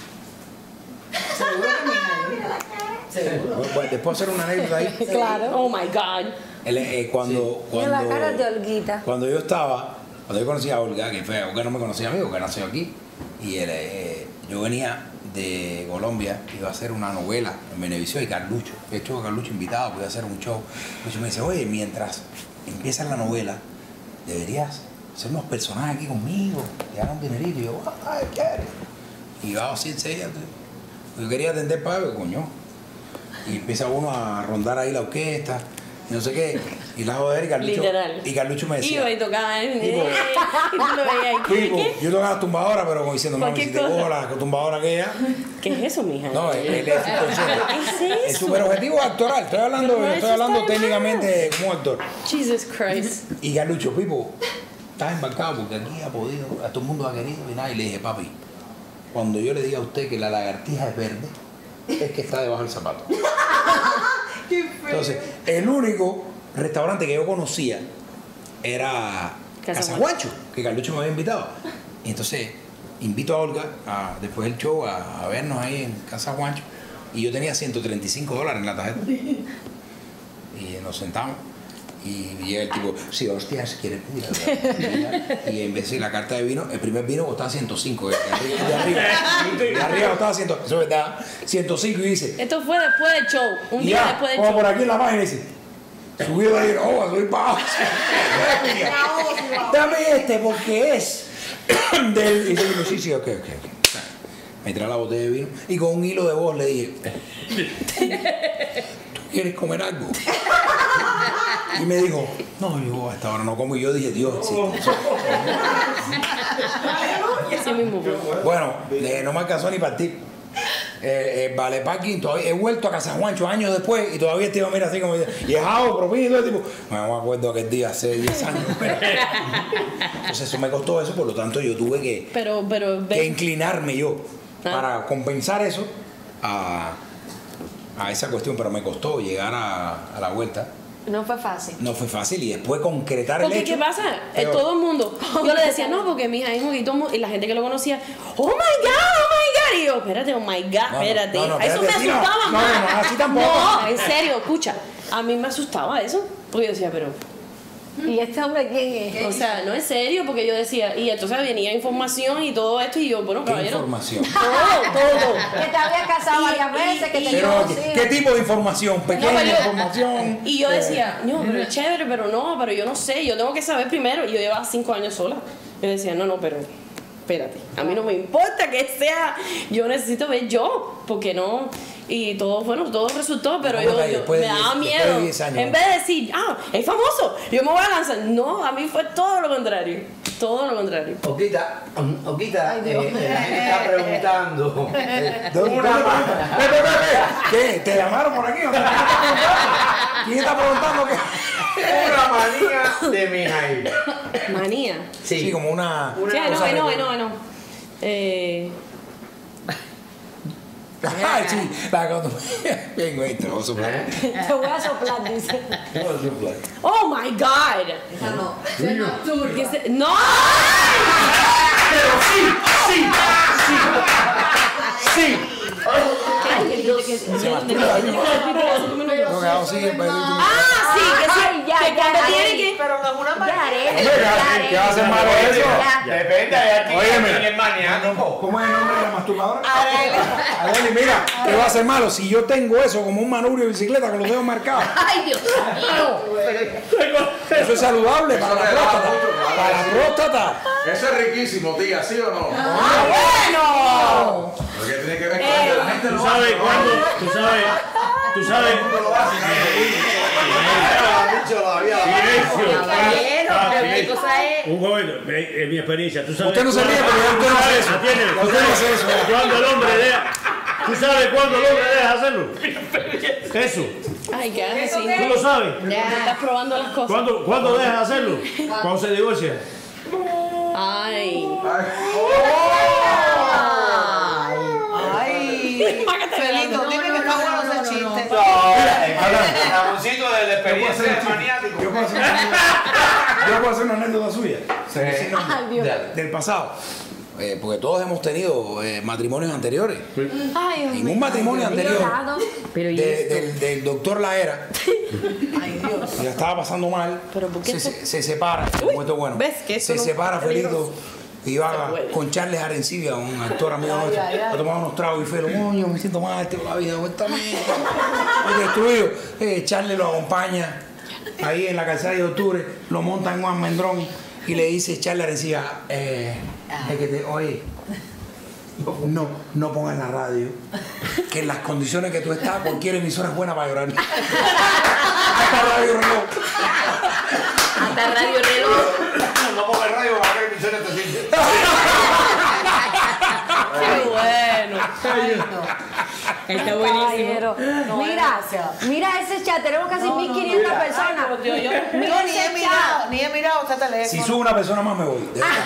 Bueno, después hacer una anécdota ahí. Claro. Oh my God. Mira la cara de Olguita. Cuando yo conocí a Olga, que fue, Olga no me conocía a mí, Olga nació aquí, y yo venía de Colombia, iba a hacer una novela en Venevisión y Carlucho, de hecho Carlucho invitado, voy a hacer un show. Carlucho me dice, oye, mientras empieza la novela, deberías hacer unos personajes aquí conmigo, te ganan un dinerito, y yo, ay, ¿qué eres? Y yo, así enseguida, yo quería atender para ver, coño. Y empieza uno a rondar ahí la orquesta, y no sé qué, y la joder, Literal. y Carlucho me decía, Iba y tocaba él. Tipo, Y tú lo veías ahí. tipo, yo tocaba tumbadora, pero como diciendo, mami, si Cualquier te cosa. cojo la tumbadora aquella, ¿Qué es eso, mija? no, él es subconsciente. ¿Qué es El eso? super objetivo actoral, estoy hablando Pero eso está de técnicamente como actor. Jesus Christ. Y Carlucho, Pipo, estás embarcado porque aquí ha podido, a todo el mundo ha querido y nada. Y le dije, papi, cuando yo le diga a usted que la lagartija es verde, es que está debajo del zapato. Entonces, el único restaurante que yo conocía era Casa Juancho, que Carlucho me había invitado. Y entonces invito a Olga después del show a vernos ahí en Casa Juancho. Y yo tenía $135 en la tarjeta. Y nos sentamos. Y llega el tipo, sí, hostia, si quieres, mira. Y en vez de la carta de vino, el primer vino costaba 105. De arriba costaba 100. Eso es verdad. 105 y dice. Esto fue después del show. Un día después del como show. por aquí en la página dice. Subido ahí, no, soy bajo. Dame este porque es del. Y dice, sí, sí, ok. Me trae la botella de vino y con un hilo de voz le dije, ¿tú quieres comer algo? Y me dijo, no, yo hasta ahora no como. Y yo dije, Dios, sí. Así mismo fue. Bueno, no me alcanzó ni partir. Vale parking, todavía he vuelto a Casa Juancho años después y todavía este iba a mirar así como y es hago, propina y todo tipo. No me acuerdo aquel día, hace 10 años. Entonces eso me costó eso, por lo tanto yo tuve que inclinarme yo para compensar eso a esa cuestión, pero me costó llegar a la vuelta. No fue fácil. No fue fácil y después concretar el Porque hecho. ¿qué pasa? Peor. Todo el mundo. Yo le decía, no, porque mi hija es y la gente que lo conocía, oh my God. Y yo, espérate, oh my God, espérate. No, Eso me espérate, sí, asustaba no, más. no, así tampoco. No, en serio, escucha. A mí me asustaba eso. Porque yo decía, pero. ¿Y este hombre quién es? O sea, no en serio, porque yo decía, y entonces venía información y todo esto, y yo, bueno, ¿Qué caballero. información? Todo. Que te habías casado varias veces, que te Pero, llevó ¿qué tipo de información? Pequeña pero yo- información. Y yo decía, no, pero es chévere, pero yo no sé, yo tengo que saber primero. Y yo llevaba 5 años sola. Yo decía, no, pero espérate, a mí no me importa que sea, yo necesito ver yo, porque no. Y todo, bueno, todo resultó, pero ¿Cómo yo que después me de daba 10 miedo. después de 10 años? En vez de decir, es famoso, yo me voy a lanzar. No, a mí fue todo lo contrario. Todo lo contrario. Oquita, Ay, Dios. la gente está preguntando. ¿Qué? ¿Te llamaron por aquí? ¿Quién está preguntando qué? Una manía de Mijail. Manía. Sí, como una. Sí, cosa no. Ay, sí, la cuando. Bien, güey, te voy a soplar. Te voy a soplar, dice. Oh my God. No, no. ¿Qué se- ¡No! No, que hago así, Sí, que cuando tiene que. Pero no es una manía. ¿Qué va a hacer malo eso? Depende de aquí. Óyeme. ¿Quién es maniático? ¿Cómo es el nombre de la masturbadora? Adeli, mira, ¿qué va a hacer malo? Si yo tengo eso como un manubrio de bicicleta con los dedos marcados. Ay, Dios mío. Eso es saludable para la próstata. Para la próstata. Eso es riquísimo, tía, ¿sí o no? ¡Bueno! Porque tiene que ver con que la gente Tú lo sabes cuándo, tú sabes. Silencio. Caballero, pero qué cosa es. Un joven, en mi experiencia, tú sabes. Usted no se ríe porque ya usted no hace eso. Atiende, Ya tú usted no sabes hace eso, ya. cuando el hombre deja. ¿Tú sabes cuándo el hombre deja hacerlo? Eso. Ay, ¿qué haces? Sí. ¿Tú lo sabes? Estás probando las cosas. ¿Cuándo deja de hacerlo? Cuando se divorcia. Ay. Ay, Felito, dime que está bueno ese chiste. El jamoncito de la experiencia de maniático. Yo puedo hacer una anécdota suya. Del pasado. Porque todos hemos tenido matrimonios anteriores. Ay, Dios En mío. un matrimonio anterior Pero ¿y del doctor Laera, ya estaba pasando mal, Pero ¿por qué se separa, como esto es bueno, ¿ves que eso se no- separa Felito, iba Se puede. con Charles Arencibia, un actor amigo nuestro, a tomar unos tragos y Felo, coño, me siento mal, tengo la vida vuelta estoy destruido. Charles lo acompaña ahí en la calzada de octubre, lo monta en un almendrón y le dice Charles Arencibia, es que oye, no pongas la radio, que en las condiciones que tú estás, cualquier emisora es buena para llorar. Hasta Radio Reloj. Hasta Radio Reloj. No ponga el radio para ver emisiones te sientes. Qué bueno. Está buenísimo. Caballero. Mira ese chat, tenemos casi 1500 personas. Dios, yo- Mira Ni he ese mirado, chat. ni he mirado este teléfono. Si sube una persona más me voy.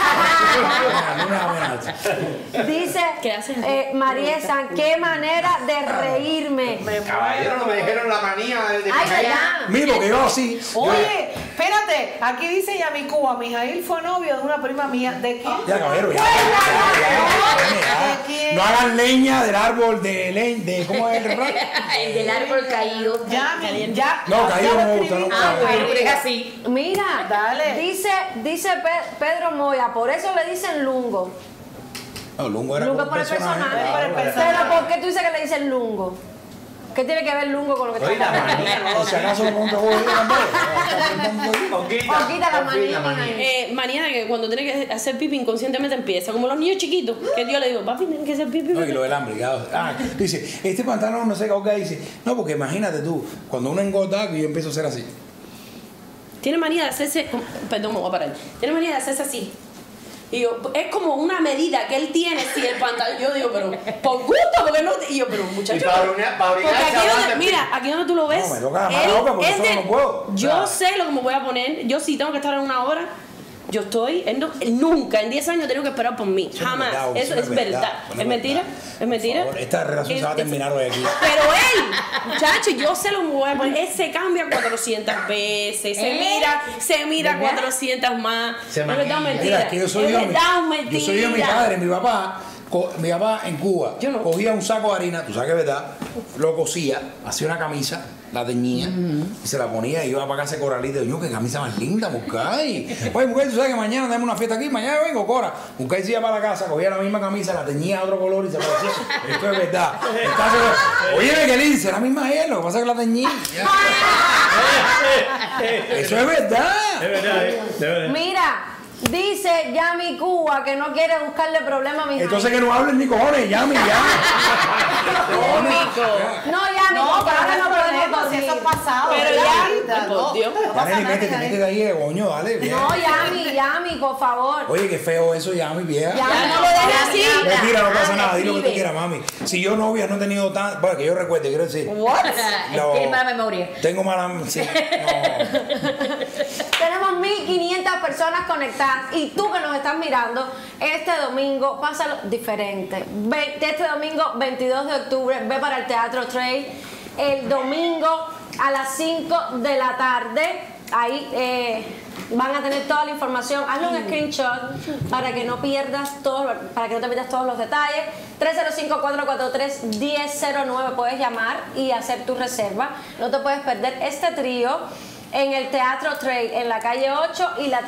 Dice ¿Qué haces? Mariesa, qué manera de reírme. Caballero, no me dijeron la manía de Ay, Mijail. ¿verdad? Mira, que yo así. Oye, Espérate, aquí dice Yami Cuba, Mijail fue novio de una prima mía. ¿De quién? Ya, caballero, ya. ¿De quién? No hagan leña del árbol de ¿cómo es el refrán? El del árbol caído. Ya. No, caído no me gusta, no. Ah, bueno, pero es así. Mira, Dale. dice Pedro Moya, por eso le dicen lungo. No, Lungo era Lungo como por el personaje. Por el Pero personaje. ¿por qué tú dices que le dicen lungo? ¿Qué tiene que ver lungo con lo que Oye, está la hablando? manía. Por si acaso lo monto voy a ir O quita la manía, Manía de que cuando tiene que hacer pipi inconscientemente empieza, como los niños chiquitos, que yo le digo, papi, tienen que hacer pipi. No, y lo del hambre, dice, este pantalón no sé qué, dice, no, porque imagínate tú, cuando uno engorda, que yo empiezo a hacer así. Tiene manía de hacerse, perdón, me voy a parar. Tiene manía de hacerse así. Y yo, es como una medida que él tiene si el pantalón. Yo digo, pero por gusto, porque no. Y yo, pero muchacho. Y para porque aquí donde, mira, aquí donde tú lo ves. No, me toca la mano loca porque él solo no puedo. Yo sé lo que me voy a poner. Yo sí tengo que estar en una hora. Yo estoy, él nunca en 10 años he tenido que esperar por mí. Eso no es Jamás. verdad, Eso es verdad. ¿Es mentira? ¿Es mentira? Por favor, esta relación se va a terminar hoy aquí. Pero él, muchacho, yo sé lo que me voy a poner. Él se cambia 400 veces. Se mira 400 más. Se Es verdad, maquilla. mentira. Mira, es que yo soy Es yo, verdad, yo soy yo, mi mentira. padre, mi papá en Cuba Yo no. cogía un saco de harina, tú sabes que es verdad, lo cosía, hacía una camisa, la teñía y se la ponía y iba para casa de Coralito y yo, qué camisa más linda, Muscay. Oye, mujer, tú sabes que mañana tenemos una fiesta aquí, mañana vengo, Cora. Muscay se iba para la casa, cogía la misma camisa, la teñía a otro color y se parecía. Esto es verdad. El caso es, oye, que linda, la misma es, lo que pasa es que la teñí. Eso es verdad. Es verdad, de verdad. Mira, dice Yami Cuba que no quiere buscarle problema a mi Entonces que no hablen ni cojones, llame ya. No, Yami, No, porque ahora no podemos problema, si eso es pasado. Pero ya, no. por Dios. No pasa Dale, nada, métete de ahí, coño, dale. Bien. No, Yami, por favor. Oye, qué feo eso, Yami, vieja. Ya no lo dejes así. Mentira, no pasa nada, di lo que tú escribe. quieras, mami. Si yo novia no he tenido tan. Bueno, que yo recuerde, quiero decir. Tiene mala memoria. Tengo mala. Sí, no. Tenemos 1500 personas conectadas y tú que nos estás mirando, este domingo, pásalo diferente. Este domingo, 22 de octubre, ve para el Teatro Trade. El domingo a las 5 de la tarde, ahí van a tener toda la información. Hazle un screenshot para que no pierdas para que no te pierdas todos los detalles. 305-443-1009 puedes llamar y hacer tu reserva. No te puedes perder este trío en el Teatro Trade, en la calle 8 y la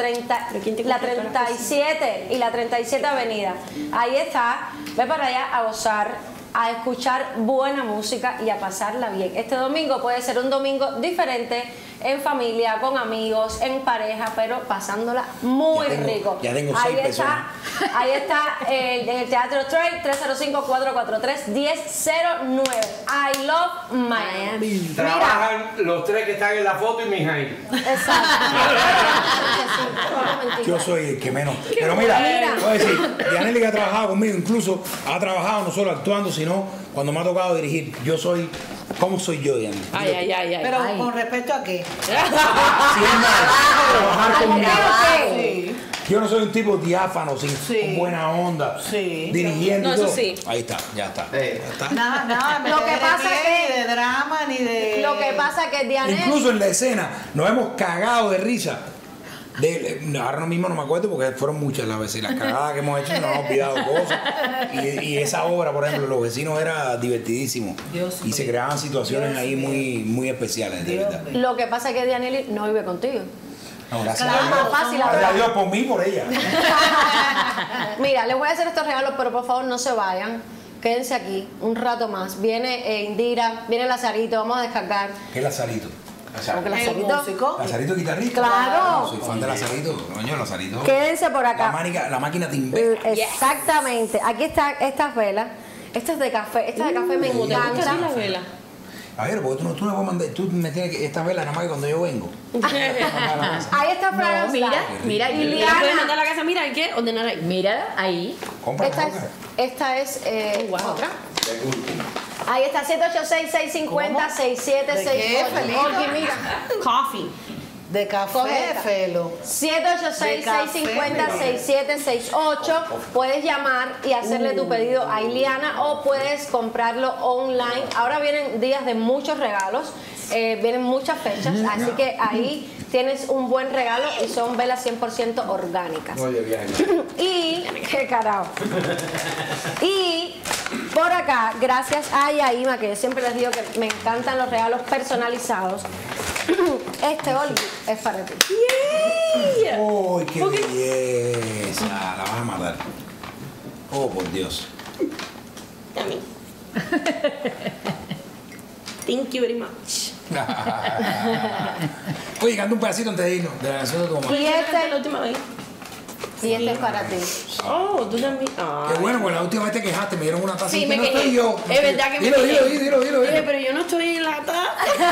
37 y la 37 Avenida. Ahí está, ve para allá a gozar, a escuchar buena música y a pasarla bien. Este domingo puede ser un domingo diferente, en familia, con amigos, en pareja, pero pasándola muy rico. Ya tengo 6 ahí personas. Ahí está en el Teatro Trade, 305-443-1009. I love Miami. Trabajan los tres que están en la foto y Mijail. Exacto. Yo soy el que menos. Pero mira, Mira. voy a decir, Dianelli que ha trabajado conmigo, incluso ha trabajado no solo actuando, sino cuando me ha tocado dirigir. Yo soy. ¿Cómo soy yo, Dianelli? Ay. Pero con respecto a qué. Trabajar conmigo. Sí. Yo no soy un tipo diáfano, con buena onda, Sí. dirigiendo. No, y eso todo. sí. Ahí está, ya está. Ya está. Nada, Lo que pasa es que- ni de drama, ni de. Lo que pasa es que Dianelli. Incluso en la escena nos hemos cagado de risa. Ahora mismo no me acuerdo porque fueron muchas las veces. Las cagadas que hemos hecho nos hemos olvidado cosas. Y esa obra, por ejemplo, Los Vecinos era divertidísimo. Y se creaban situaciones ahí muy especiales, de verdad. Lo que pasa es que Dianelli no vive contigo. No, gracias Es a Dios. más fácil Gracias a hablar. Dios por mí y por ella. Mira, les voy a hacer estos regalos, pero por favor no se vayan. Quédense aquí un rato más. Viene Indira, viene Lazarito, vamos a descargar. ¿Qué es Lazarito? Porque El Lazarito. músico. ¿Lazarito guitarrista? Claro. Soy fan de Lazarito. Coño, Lazarito. Quédense por acá. La máquina timbre. Exactamente. Aquí están estas velas. Esta es de café. Esta de café me ¿Te gusta encanta. así la vela? A ver, porque tú no me mandas, tú me tienes que esta vela nada más que cuando yo vengo. Ahí está Fragrance Mira, Lab. mira, Y ¿Le Liana. puedes mandar a la casa? Mira, hay que ordenar ahí. mira ahí. Compra Esta es, coca. esta es wow. otra. Ahí está, 786-650-6768. ¿De qué, Felipe? Oye, mira. Coffee. De café, Cógela. Felo. 786-650-6768. Puedes llamar y hacerle tu pedido a Iliana o puedes comprarlo online. Ahora vienen días de muchos regalos Vienen muchas fechas, así que ahí tienes un buen regalo y son velas 100% orgánicas. Oye, viaje. Y, qué carajo. Y por acá, gracias a Yaima, que yo siempre les digo que me encantan los regalos personalizados, este Olgi es para ti. Yeah. ¡Uy, qué belleza! La vas a matar. Oh, por Dios. A mí. Thank you very much. Oye, canta un pedacito antes de irnos de la canción de tu mamá. Y este, La última vez. y este es para ti. Oh, tú también. Ah. Qué bueno, pues la última vez te quejaste, me dieron una taza Sí, y me no quejé. estoy yo. Es verdad que me dilo, quejé. dilo. Dije, pero yo no estoy en la taza.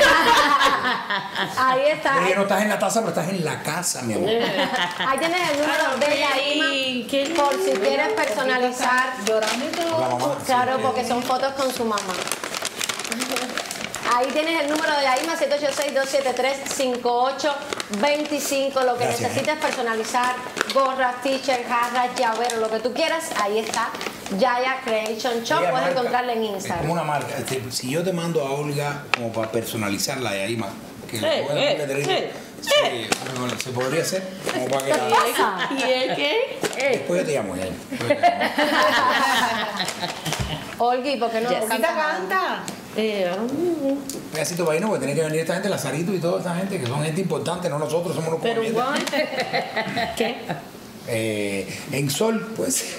Ahí está. Es que no estás en la taza, pero estás en la casa, mi amor. Ahí tienes el número de Ay, qué Yaima por si quieres personalizar. Llorando y todo. La mamá, Claro, sí. porque son fotos con su mamá. Ahí tienes el número de Yaima, 786-273-5825. Lo que Gracias, necesites personalizar, gorras, t-shirts, jarras, llaveros, lo que tú quieras, ahí está. Yaya Creation Shop, Ella puedes marca, encontrarla en es Instagram. como una marca. Si yo te mando a Olga como para personalizarla de Yaima, que le voy a eh, poner eh, sí, bueno, se podría hacer como para que ¿Qué la, pasa? ¿Y el qué? después yo te llamo ya. Olgi, ¿por qué no Jessica cantas algo? canta. Un pedacito para irnos, porque tiene que venir esta gente, Lazarito y toda esta gente, que son gente importante, no nosotros, somos los Pero comientes. igual. ¿Qué? En Sol, pues.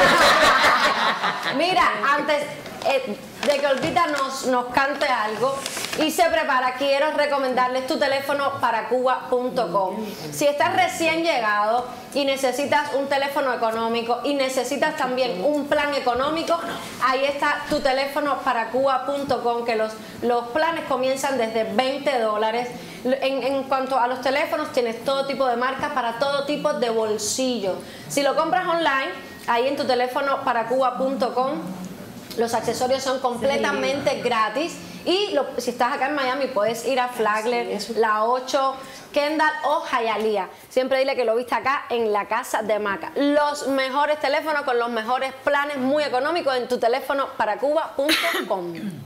Mira, antes de que Olguita nos cante algo y se prepara, quiero recomendarles tu teléfono para Cuba.com. Si estás recién llegado y necesitas un teléfono económico y necesitas también un plan económico, ahí está tu teléfono para Cuba.com, que los planes comienzan desde $20. En cuanto a los teléfonos, tienes todo tipo de marcas para todo tipo de bolsillo. Si lo compras online, ahí en tu teléfono para Cuba.com, los accesorios son completamente gratis. Y si estás acá en Miami, puedes ir a Flagler, La 8, Kendall o Hialeah. Siempre dile que lo viste acá en la casa de Maca. Los mejores teléfonos con los mejores planes muy económicos en tu teléfono para Cuba.com.